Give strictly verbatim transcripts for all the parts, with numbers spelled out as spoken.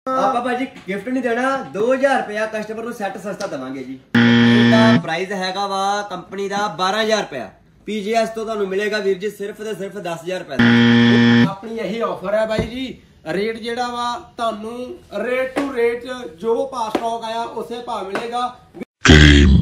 ਆਪਾਂ ਭਾਜੀ ਗਿਫਟ ਨਹੀਂ ਦੇਣਾ, दो हज़ार रुपया ਕਸਟਮਰ ਨੂੰ ਸੈੱਟ ਸਸਤਾ ਦਵਾਂਗੇ ਜੀ। ਇਹਦਾ ਪ੍ਰਾਈਸ ਹੈਗਾ ਵਾ ਕੰਪਨੀ ਦਾ बारह हज़ार रुपया। ਪੀਜੀਐਸ ਤੋਂ ਤੁਹਾਨੂੰ ਮਿਲੇਗਾ ਵੀਰ ਜੀ ਸਿਰਫ ਤੇ ਸਿਰਫ दस हज़ार रुपए ਦਾ। ਆਪਣੀ ਇਹੀ ਆਫਰ ਹੈ ਬਾਈ ਜੀ। ਰੇਟ ਜਿਹੜਾ ਵਾ ਤੁਹਾਨੂੰ ਰੇਟ ਟੂ ਰੇਟ ਜੋ ਭਾਅ ਸਟਾਕ ਆਇਆ ਉਸੇ ਭਾਅ ਮਿਲੇਗਾ। Game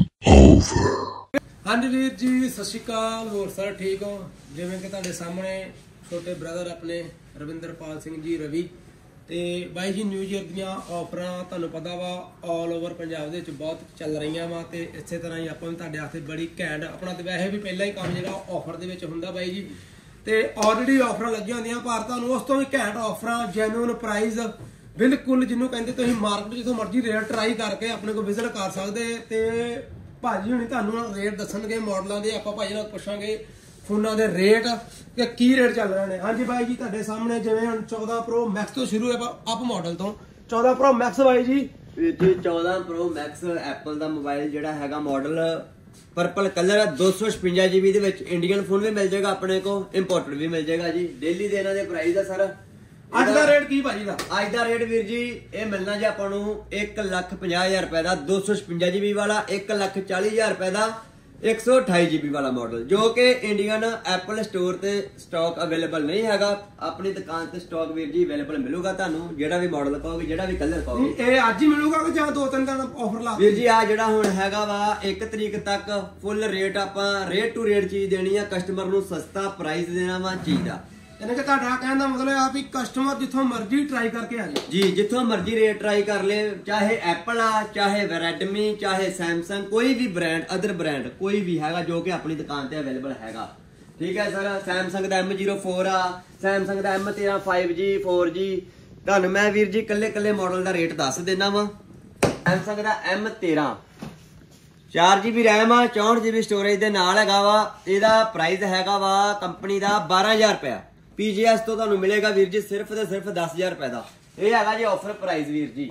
over. ਹਾਂਜੀ ਵੀਰ ਜੀ ਸਤਿ ਸ਼੍ਰੀ ਅਕਾਲ, ਹੋਰ ਸਰ ਠੀਕ ਹੋ? ਜਿਵੇਂ ਕਿ ਤੁਹਾਡੇ ਸਾਹਮਣੇ ਛੋਟੇ ਬ੍ਰਦਰ ਆਪਣੇ ਰਵਿੰਦਰਪਾਲ ਸਿੰਘ ਜੀ ਰਵੀ ਤੇ ਬਾਈ ਜੀ ਨਿਊ ਈਅਰ ਦੀਆਂ ਆਫਰਾਂ ਤੁਹਾਨੂੰ ਪਤਾ ਵਾ ਆਲ ਓਵਰ ਪੰਜਾਬ ਦੇ ਵਿੱਚ ਬਹੁਤ ਚੱਲ ਰਹੀਆਂ ਵਾ ਤੇ ਇਸੇ ਤਰ੍ਹਾਂ ਹੀ ਆਪਾਂ ਵੀ ਤੁਹਾਡੇ ਹੱਥੇ ਬੜੀ ਘੈਂਟ ਆਪਣਾ ਤੇ ਵੈਸੇ ਵੀ ਪਹਿਲਾਂ ਹੀ ਕੰਮ ਜਿਹੜਾ ਆਫਰ ਦੇ ਵਿੱਚ ਹੁੰਦਾ ਬਾਈ ਜੀ ਤੇ ਆਲਰੇਡੀ ਆਫਰਾਂ ਲੱਗੀਆਂ ਹੁੰਦੀਆਂ ਪਰ ਤੁਹਾਨੂੰ ਉਸ ਤੋਂ ਵੀ ਘੈਂਟ ਆਫਰਾਂ ਜੈਨੂਇਨ ਪ੍ਰਾਈਸ ਬਿਲਕੁਲ ਜਿਹਨੂੰ ਕਹਿੰਦੇ ਤੁਸੀਂ ਮਾਰਕੀਟ ਜਿੱਥੋਂ ਮਰਜ਼ੀ ਰੇਟ ਟਰਾਈ ਕਰਕੇ ਆਪਣੇ ਕੋਲ ਵਿਜ਼ਿਟ ਕਰ ਸਕਦੇ ਤੇ ਭਾਜੀ ਹੁਣੀ ਤੁਹਾਨੂੰ ਰੇਟ ਦੱਸਣਗੇ ਮਾਡਲਾਂ ਦੇ। ਆਪਾਂ ਭਾਜੀ ਨਾਲ ਪੁੱਛਾਂਗੇ ਫੋਨਾਂ ਦੇ ਰੇਟ ਕਿ ਕੀ ਰੇਟ ਚੱਲ ਰਹੇ ਨੇ। ਹਾਂਜੀ ਬਾਈ ਜੀ ਤੁਹਾਡੇ ਸਾਹਮਣੇ ਜਿਵੇਂ ਹੁਣ चौदह ਪ੍ਰੋ ਮੈਕਸ ਤੋਂ ਸ਼ੁਰੂ ਹੈ ਅਪ ਮਾਡਲ ਤੋਂ चौदह ਪ੍ਰੋ ਮੈਕਸ ਬਾਈ ਜੀ। ਵੀਰ ਜੀ चौदह ਪ੍ਰੋ ਮੈਕਸ ਐਪਲ ਦਾ ਮੋਬਾਈਲ ਜਿਹੜਾ ਹੈਗਾ ਮਾਡਲ ਪਰਪਲ ਕਲਰ दो सौ छप्पन जीबी ਦੇ ਵਿੱਚ ਇੰਡੀਅਨ ਫੋਨ ਵੀ ਮਿਲ ਜਾਏਗਾ ਆਪਣੇ ਕੋ, ਇੰਪੋਰਟਡ ਵੀ ਮਿਲ ਜਾਏਗਾ ਜੀ। ਡੇਲੀ ਦੇ ਇਹਨਾਂ ਦੇ ਪ੍ਰਾਈਸ ਆ ਸਰ। ਅੱਜ ਦਾ ਰੇਟ ਕੀ ਭਾਜੀ ਦਾ? ਅੱਜ ਦਾ ਰੇਟ ਵੀਰ ਜੀ ਇਹ ਮਿਲਣਾ ਜੀ ਆਪਾਂ ਨੂੰ एक ਲੱਖ पचास हज़ार रुपए ਦਾ दो सौ छप्पन जीबी वाला, एक ਲੱਖ चालीस हज़ार रुपए ਦਾ एक सौ अठाई जीबी वाला मॉडल जो कि इंडियन एप्पल स्टोर ते स्टॉक अवेलेबल नहीं हैगा। अपनी दुकान ते स्टॉक वीर जी अवेलेबल मिलूगा ਤੁਹਾਨੂੰ ਜਿਹੜਾ ਵੀ ਮਾਡਲ ਕਹੋਗੇ ਜਿਹੜਾ ਵੀ ਕਲਰ ਕਹੋਗੇ। ਇਹ ਅੱਜ ਹੀ ਮਿਲੂਗਾ ਕਿ ਜਾਂ ਦੋ ਤਿੰਨ ਦਿਨ ਆਫਰ ਲਾ? ਵੀਰ ਜੀ ਆ ਜਿਹੜਾ ਹੁਣ ਹੈਗਾ ਵਾ ਇੱਕ ਤਰੀਕ ਤੱਕ ਫੁੱਲ ਰੇਟ ਆਪਾਂ ਰੇਟ ਟੂ ਰੇਟ ਚੀਜ਼ ਦੇਣੀ ਆ, ਕਸਟਮਰ ਨੂੰ ਸਸਤਾ ਪ੍ਰਾਈਸ ਦੇਣਾ ਵਾ ਚੀਜ਼ ਦਾ। ਯਾਨੀ ਕਿ ਤੁਹਾਡਾ ਕਹਿਣ ਦਾ ਮਤਲਬ ਆ ਵੀ ਕਸਟਮਰ ਜਿੱਥੋਂ ਮਰਜ਼ੀ ਟਰਾਈ ਕਰਕੇ ਆ ਜਾਏ। ਜੀ ਜਿੱਥੋਂ ਮਰਜ਼ੀ ਰੇਟ ਟਰਾਈ ਕਰ ਲੇ, ਚਾਹੇ ਐਪਲ ਆ, ਚਾਹੇ ਰੈਡਮੀ, ਚਾਹੇ ਸੈਮਸੰਗ, ਕੋਈ ਵੀ ਬ੍ਰਾਂਡ ਅਦਰ ਬ੍ਰਾਂਡ ਕੋਈ ਵੀ ਹੈਗਾ ਜੋ ਕਿ ਆਪਣੀ ਦੁਕਾਨ ਤੇ ਅਵੇਲੇਬਲ ਹੈਗਾ। ਠੀਕ ਹੈ ਸਰ। ਸੈਮਸੰਗ ਦਾ एम ज़ीरो फोर ਆ, ਸੈਮਸੰਗ ਦਾ एम तेरह फाइव जी फोर जी। ਤੁਹਾਨੂੰ ਮੈਂ ਵੀਰ ਜੀ ਕੱਲੇ ਕੱਲੇ ਮਾਡਲ ਦਾ ਰੇਟ ਦੱਸ ਦੇਣਾ ਵਾ। ਸੈਮਸੰਗ ਦਾ एम तेरह चार जीबी रैम आ, चौंठ जीबी स्टोरेज ਦੇ ਨਾਲ ਹੈਗਾ ਵਾ। ਇਹਦਾ ਪ੍ਰਾਈਸ ਹੈਗਾ ਵਾ ਕੰਪਨੀ ਦਾ बारह हज़ार रुपया। पीजीएस तो ਤੁਹਾਨੂੰ ਮਿਲੇਗਾ ਵੀਰ ਜੀ ਸਿਰਫ ਤੇ ਸਿਰਫ दस हज़ार रुपए ਦਾ। ਇਹ ਹੈਗਾ ਜੀ ਆਫਰ ਪ੍ਰਾਈਸ ਵੀਰ ਜੀ।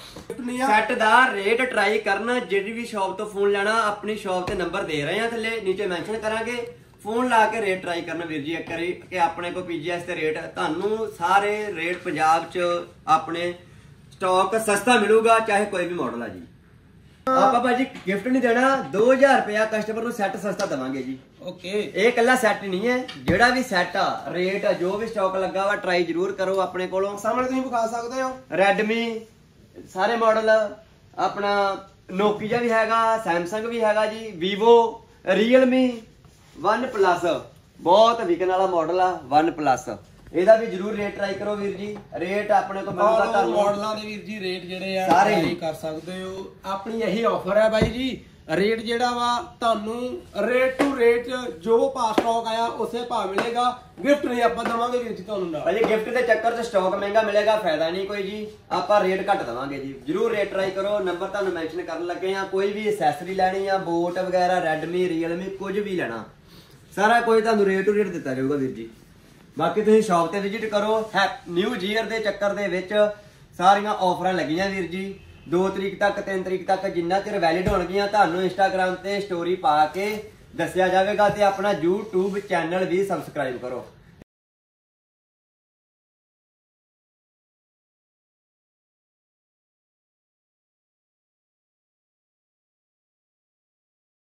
ਸੈੱਟ ਦਾ ਰੇਟ ਟਰਾਈ ਕਰਨਾ, ਜਿਹੜੀ ਵੀ ਸ਼ਾਪ ਤੋਂ ਫੋਨ ਲੈਣਾ ਆਪਣੀ ਸ਼ਾਪ ਤੇ ਨੰਬਰ ਦੇ ਰਹੇ ਆ ਥੱਲੇ ਨੀਚੇ ਮੈਂਸ਼ਨ ਕਰਾਂਗੇ, ਫੋਨ ਲਾ ਕੇ ਰੇਟ ਟਰਾਈ ਕਰਨਾ ਵੀਰ ਜੀ ਇੱਕ ਵਾਰੀ ਕਿ ਆਪਣੇ ਕੋ ਪੀਜੀਐਸ ਤੇ ਰੇਟ ਤੁਹਾਨੂੰ ਸਾਰੇ ਰੇਟ ਪੰਜਾਬ ਚ ਆਪਣੇ ਸਟਾਕ ਸਸਤਾ ਮਿਲੂਗਾ ਚਾਹੇ ਕੋਈ ਵੀ ਮਾਡਲ ਆ ਜੀ। ਆਪਾਂ ਭਾਜੀ ਗਿਫਟ ਨਹੀਂ ਦੇਣਾ, दो हज़ार रुपया ਕਸਟਮਰ ਨੂੰ ਸੈੱਟ ਸਸਤਾ ਦਵਾਂਗੇ ਜੀ। ਓਕੇ ਇਹ ਕੱਲਾ ਸੈੱਟ ਨਹੀਂ ਹੈ, ਜਿਹੜਾ ਵੀ ਸੈੱਟ ਆ ਰੇਟ ਜੋ ਵੀ ਸਟਾਕ ਲੱਗਾ ਵਾ ਟਰਾਈ ਜ਼ਰੂਰ ਕਰੋ ਆਪਣੇ ਕੋਲੋਂ। ਸਾਹਮਣੇ ਤੁਸੀਂ ਵਿਖਾ ਸਕਦੇ ਹੋ ਰੈਡਮੀ ਸਾਰੇ ਮਾਡਲ, ਆਪਣਾ ਨੋਕੀਆ ਵੀ ਹੈਗਾ, ਸੈਮਸੰਗ ਵੀ ਹੈਗਾ ਜੀ, ਵੀਵੋ, ਰੀਅਲਮੀ, वन प्लस बहुत विकन वाला मॉडल आ वन प्लस। ਇਹਦਾ ਵੀ ਜਰੂਰ ਰੇਟ ਟਰਾਈ ਕਰੋ ਵੀਰ ਜੀ। ਰੇਟ ਆਪਣੇ ਕੋਲ ਮਿਲੂਗਾ ਤੁਹਾਨੂੰ ਮਾਡਲਾਂ ਦੇ ਵੀਰ ਜੀ ਰੇਟ ਜਿਹੜੇ ਆ ਸਾਰੇ ਟਰਾਈ ਕਰ ਸਕਦੇ ਹੋ। ਆਪਣੀ ਇਹੀ ਆਫਰ ਹੈ ਬਾਈ ਜੀ। ਰੇਟ ਜਿਹੜਾ ਵਾ ਤੁਹਾਨੂੰ ਰੇਟ ਟੂ ਰੇਟ ਜੋ ਭਾਅ ਸਟਾਕ ਆਇਆ ਉਸੇ ਭਾਅ ਮਿਲੇਗਾ। ਗਿਫਟ ਨਹੀਂ ਆਪਾਂ ਦਵਾਂਗੇ ਵੀਰ ਜੀ ਤੁਹਾਨੂੰ ਨਾ ਭਾਜੀ। ਗਿਫਟ ਦੇ ਚੱਕਰ 'ਚ ਸਟਾਕ ਮਹਿੰਗਾ ਮਿਲੇਗਾ, ਫਾਇਦਾ ਨਹੀਂ ਕੋਈ ਜੀ। ਆਪਾਂ ਰੇਟ ਘੱਟ ਦਵਾਂਗੇ ਜੀ। ਜਰੂਰ ਰੇਟ ਟਰਾਈ ਕਰੋ। ਨੰਬਰ ਤੁਹਾਨੂੰ ਮੈਂਸ਼ਨ ਕਰਨ ਲੱਗੇ ਆ। ਕੋਈ ਵੀ ਐਕਸੈਸਰੀ ਲੈਣੀ ਆ, ਬੋਟ ਵਗੈਰਾ, ਰੈਡਮੀ, ਰੀਅਲਮੀ, ਕੁਝ ਵੀ ਲੈਣਾ ਸਾਰਾ ਕੁਝ ਤੁਹਾਨੂੰ ਰੇਟ ਟੂ ਰੇਟ ਦਿੱਤਾ ਜਾਊਗਾ ਵੀਰ ਜੀ। ਬਾਕੀ ਤੁਸੀਂ ਸ਼ਾਪ ਤੇ ਵਿਜ਼ਿਟ ਕਰੋ। ਨਿਊ ਈਅਰ ਦੇ ਚੱਕਰ ਦੇ ਵਿੱਚ ਸਾਰੀਆਂ ਆਫਰਾਂ ਲੱਗੀਆਂ ਵੀਰ ਜੀ। दो ਤਰੀਕ ਤੱਕ तीन ਤਰੀਕ ਤੱਕ ਜਿੰਨਾ ਚਿਰ ਵੈਲਿਡ ਹੋਣਗੀਆਂ ਤੁਹਾਨੂੰ ਇੰਸਟਾਗ੍ਰਾਮ ਤੇ ਸਟੋਰੀ ਪਾ ਕੇ ਦੱਸਿਆ ਜਾਵੇਗਾ ਤੇ ਆਪਣਾ YouTube ਚੈਨਲ ਵੀ ਸਬਸਕ੍ਰਾਈਬ ਕਰੋ।